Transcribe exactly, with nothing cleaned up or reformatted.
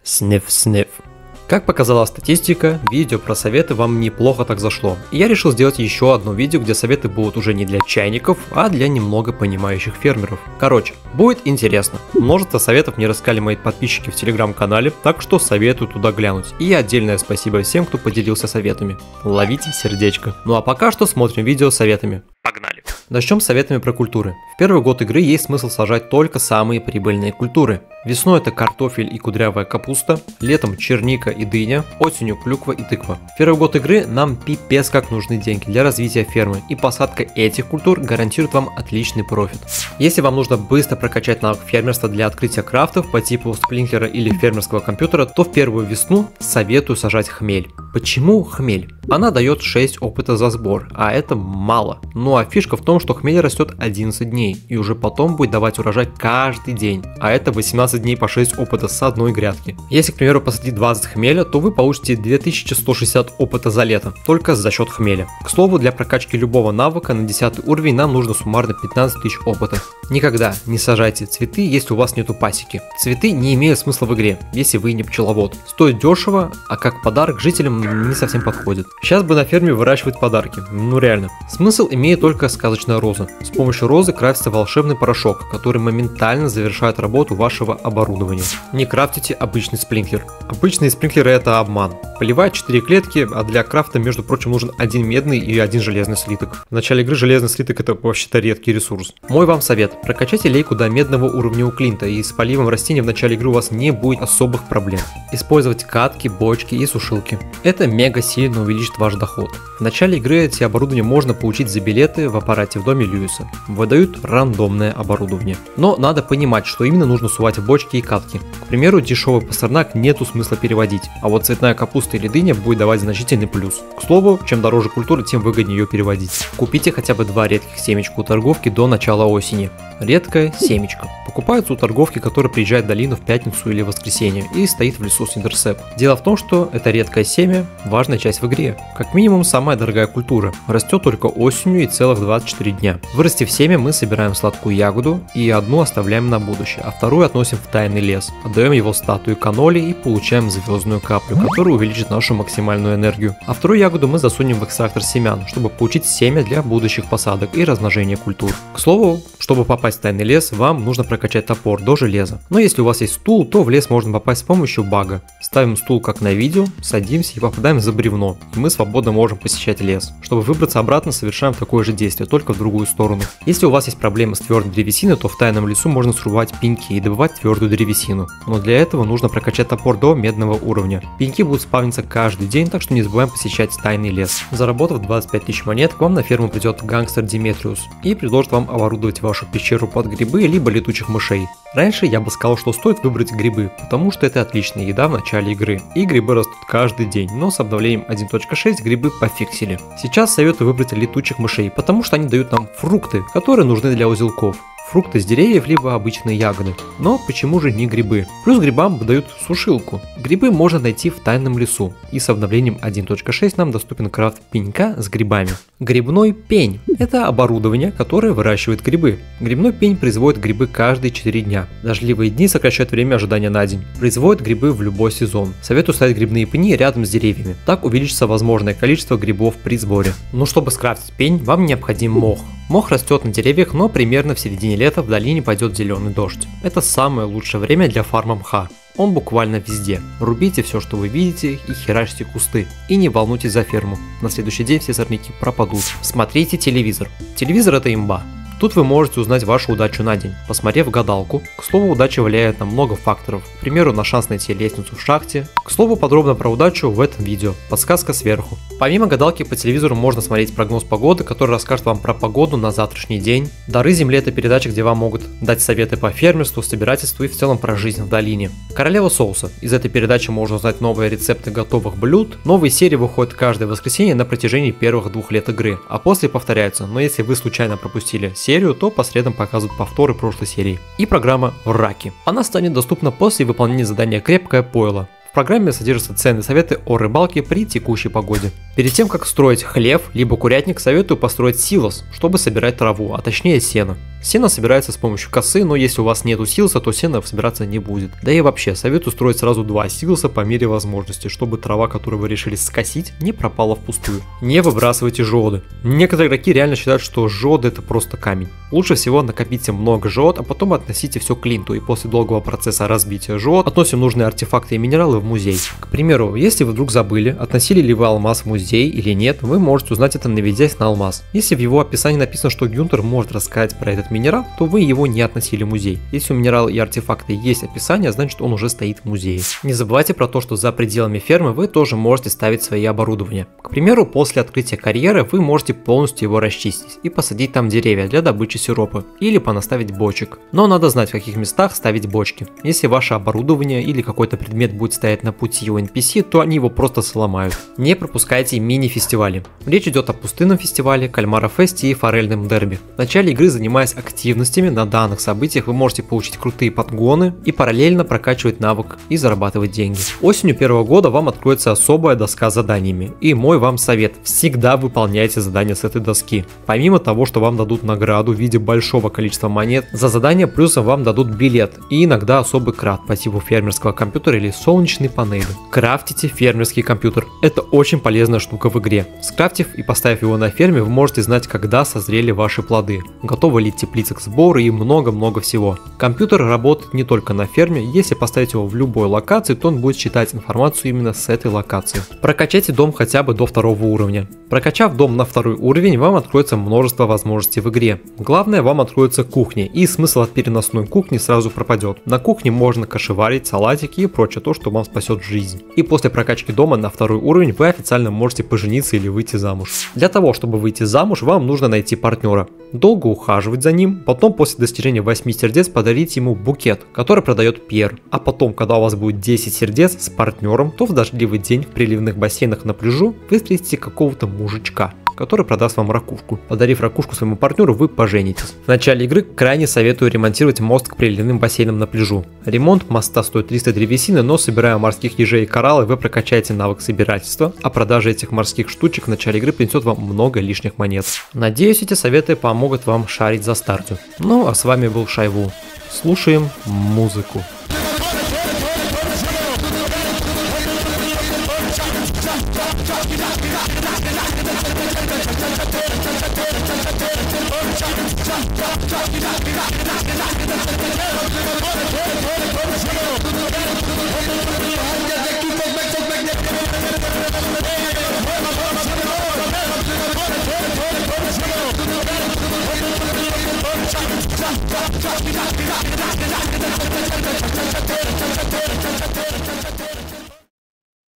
Сниф-сниф. Как показала статистика, видео про советы вам неплохо так зашло. И я решил сделать еще одно видео, где советы будут уже не для чайников, а для немного понимающих фермеров. Короче, будет интересно. Множество советов мне рассказали мои подписчики в телеграм-канале, так что советую туда глянуть. И отдельное спасибо всем, кто поделился советами. Ловите сердечко. Ну а пока что смотрим видео с советами. Погнали! Начнем с советами про культуры. В первый год игры есть смысл сажать только самые прибыльные культуры. Весной это картофель и кудрявая капуста, летом черника и дыня, осенью клюква и тыква. В первый год игры нам пипец как нужны деньги для развития фермы, и посадка этих культур гарантирует вам отличный профит. Если вам нужно быстро прокачать навык фермерства для открытия крафтов по типу сплинкера или фермерского компьютера, то в первую весну советую сажать хмель. Почему хмель? Она дает шесть опыта за сбор, а это мало. Ну а фишка в том, что хмель растет одиннадцать дней и уже потом будет давать урожай каждый день, а это восемнадцать дней по шесть опыта с одной грядки. Если, к примеру, посадить двадцать хмеля, то вы получите две тысячи сто шестьдесят опыта за лето, только за счет хмеля. К слову, для прокачки любого навыка на десятый уровень нам нужно суммарно пятнадцать тысяч опыта. Никогда не сажайте цветы, если у вас нету пасеки. Цветы не имеют смысла в игре, если вы не пчеловод. Стоит дешево, а как подарок жителям не совсем подходит. Сейчас бы на ферме выращивать подарки, ну реально. Смысл имеет только сказочная роза. С помощью розы крафтится волшебный порошок, который моментально завершает работу вашего оборудования. Не крафтите обычный сплинклер. Обычные сплинклеры это обман. Поливать четыре клетки, а для крафта, между прочим, нужен один медный и один железный слиток. В начале игры железный слиток это вообще-то редкий ресурс. Мой вам совет. Прокачайте лейку до медного уровня у Клинта, и с поливом растений в начале игры у вас не будет особых проблем. Использовать катки, бочки и сушилки. Это мега сильно увеличит ваш доход. В начале игры эти оборудования можно получить за билеты в аппарате в доме Льюиса. Выдают рандомное оборудование. Но надо понимать, что именно нужно сувать в бочки и катки. К примеру, дешевый пастернак нету смысла переводить, а вот цветная капуста или дыня будет давать значительный плюс. К слову, чем дороже культура, тем выгоднее ее переводить. Купите хотя бы два редких семечка у торговки до начала осени. Редкое семечко. Покупается у торговки, которая приезжает в долину в пятницу или воскресенье и стоит в лесу с интерсеп. Дело в том, что это редкое семя – важная часть в игре. Как минимум, самая дорогая культура. Растет только осенью и целых двадцать четыре дня. Вырастив семя, мы собираем сладкую ягоду и одну оставляем на будущее, а вторую относим в тайный лес. Отдаем его статуе каноли и получаем звездную каплю, которая увеличит нашу максимальную энергию. А вторую ягоду мы засунем в экстрактор семян, чтобы получить семя для будущих посадок и размножения культур. К слову, чтобы попасть в тайный лес, вам нужно прокачать топор до железа. Но если у вас есть стул, то в лес можно попасть с помощью бага. Ставим стул как на видео, садимся и попадаем за бревно, и мы свободно можем посещать лес. Чтобы выбраться обратно, совершаем такое же действие, только в другую сторону. Если у вас есть проблемы с твердой древесиной, то в тайном лесу можно срубать пеньки и добывать твердую древесину. Но для этого нужно прокачать топор до медного уровня. Пеньки будут спавниться каждый день, так что не забываем посещать тайный лес. Заработав двадцать пять тысяч монет, к вам на ферму придет гангстер Диметриус и предложит вам оборудовать вашу пещеру под грибы либо летучих мышей. Раньше я бы сказал, что стоит выбрать грибы, потому что это отличная еда в начале игры, и грибы растут каждый день, но с обновлением один точка шесть грибы пофиксили. Сейчас советую выбрать летучих мышей, потому что они дают нам фрукты, которые нужны для узелков. Фрукты с деревьев, либо обычные ягоды. Но почему же не грибы? Плюс грибам выдают сушилку. Грибы можно найти в тайном лесу. И с обновлением один точка шесть нам доступен крафт пенька с грибами. Грибной пень – это оборудование, которое выращивает грибы. Грибной пень производит грибы каждые четыре дня. Дождливые дни сокращают время ожидания на день. Производит грибы в любой сезон. Советую ставить грибные пни рядом с деревьями. Так увеличится возможное количество грибов при сборе. Но чтобы скрафтить пень, вам необходим мох. Мох растет на деревьях, но примерно в середине лета в долине пойдет зеленый дождь. Это самое лучшее время для фарма мха. Он буквально везде. Рубите все, что вы видите, и херачьте кусты. И не волнуйтесь за ферму. На следующий день все сорняки пропадут. Смотрите телевизор. Телевизор это имба. Тут вы можете узнать вашу удачу на день, посмотрев гадалку. К слову, удача влияет на много факторов. К примеру, на шанс найти лестницу в шахте. К слову, подробно про удачу в этом видео. Подсказка сверху. Помимо гадалки по телевизору можно смотреть прогноз погоды, который расскажет вам про погоду на завтрашний день. Дары земли — это передача, где вам могут дать советы по фермерству, собирательству и в целом про жизнь в долине. Королева соуса. Из этой передачи можно узнать новые рецепты готовых блюд. Новые серии выходят каждое воскресенье на протяжении первых двух лет игры, а после повторяются. Но если вы случайно пропустили серию, то по средам показывают повторы прошлой серии. И программа «Раки». Она станет доступна после выполнения задания «Крепкое пойло». программе содержатся ценные советы о рыбалке при текущей погоде. Перед тем, как строить хлев либо курятник, советую построить силос, чтобы собирать траву, а точнее сено. Сено собирается с помощью косы, но если у вас нету силоса, то сено собираться не будет. Да и вообще, советую строить сразу два силоса по мере возможности, чтобы трава, которую вы решили скосить, не пропала впустую. Не выбрасывайте жоды. Некоторые игроки реально считают, что жоды это просто камень. Лучше всего накопите много жод, а потом относите все к линту, и после долгого процесса разбития жод относим нужные артефакты и минералы в музей. К примеру, если вы вдруг забыли, относили ли вы алмаз в музей или нет, вы можете узнать это, наведясь на алмаз. Если в его описании написано, что Гюнтер может рассказать про этот минерал, то вы его не относили в музей. Если у минерала и артефакта есть описание, значит он уже стоит в музее. Не забывайте про то, что за пределами фермы вы тоже можете ставить свои оборудования. К примеру, после открытия карьеры вы можете полностью его расчистить и посадить там деревья для добычи сиропа или понаставить бочек. Но надо знать, в каких местах ставить бочки. Если ваше оборудование или какой-то предмет будет стоять на пути у эн пи си, то они его просто сломают. Не пропускайте мини-фестивали. Речь идет о пустынном фестивале, Кальмара Фесте и форельном дерби. В начале игры, занимаясь активностями на данных событиях, вы можете получить крутые подгоны и параллельно прокачивать навык и зарабатывать деньги. Осенью первого года вам откроется особая доска с заданиями. И мой вам совет: всегда выполняйте задания с этой доски. Помимо того, что вам дадут награду в виде большого количества монет, за задание плюсом вам дадут билет и иногда особый крат по типу фермерского компьютера или солнечной панели. Крафтите фермерский компьютер. Это очень полезная штука в игре. Скрафтив и поставив его на ферме, вы можете знать, когда созрели ваши плоды, готовы ли теплица к сбору и много-много всего. Компьютер работает не только на ферме, если поставить его в любой локации, то он будет считать информацию именно с этой локации. Прокачайте дом хотя бы до второго уровня. Прокачав дом на второй уровень, вам откроется множество возможностей в игре. Главное, вам откроется кухня, и смысл от переносной кухни сразу пропадет. На кухне можно кашеварить, салатики и прочее, то, что вам спасет жизнь. И после прокачки дома на второй уровень вы официально можете пожениться или выйти замуж. Для того, чтобы выйти замуж, вам нужно найти партнера, долго ухаживать за ним, потом после достижения восьми сердец подарить ему букет, который продает Пьер. А потом, когда у вас будет десять сердец с партнером, то в дождливый день в приливных бассейнах на пляжу вы встретите какого-то мужичка, который продаст вам ракушку. Подарив ракушку своему партнеру, вы поженитесь. В начале игры крайне советую ремонтировать мост к приливным бассейнам на пляжу. Ремонт моста стоит триста древесины, но собирая морских ежей и кораллы, вы прокачаете навык собирательства, а продажа этих морских штучек в начале игры принесет вам много лишних монет. Надеюсь, эти советы помогут вам шарить за Стардю. Ну а с вами был Шайву. Слушаем музыку. Jump,